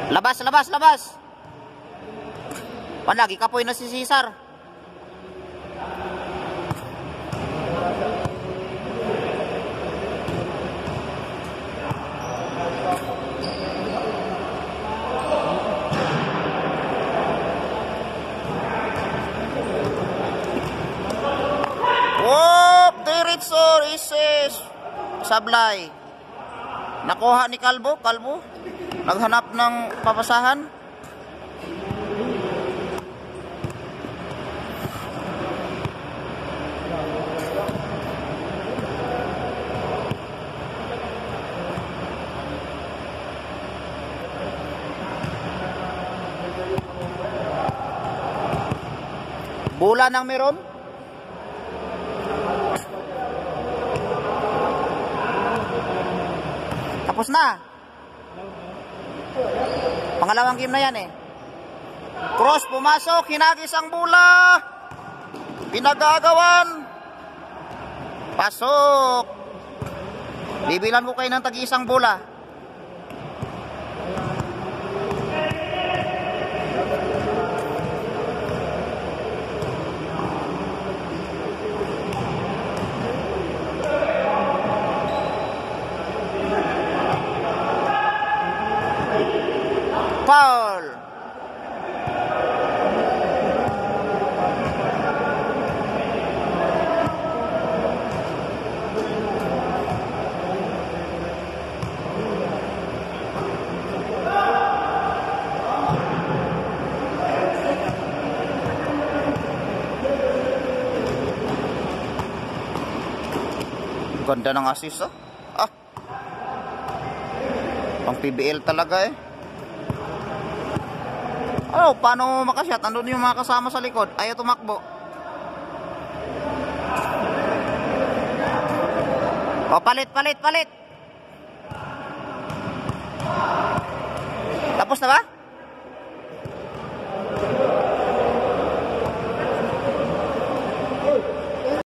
Labas, labas, labas. Lagi kapoy na si Cesar. Wop, diretso, Rises. Sablay. Nakuha ni Kalbo, Kalbo. Naghanap ng papasahan. Bola ng meron. Tapos na. Pangalawang game na yan eh. Cross pumasok, hinagis ang bola. Pinagagawan. Pasok. Bibilan ko kayo ng tag-isang bola. Foul. Ganda ng assist, oh. Ah. Pang PBL talaga eh. Oh, paano makasyat? Andun yung mga kasama sa likod. Ayaw tumakbo. Oh, palit, palit, palit. Tapos na ba?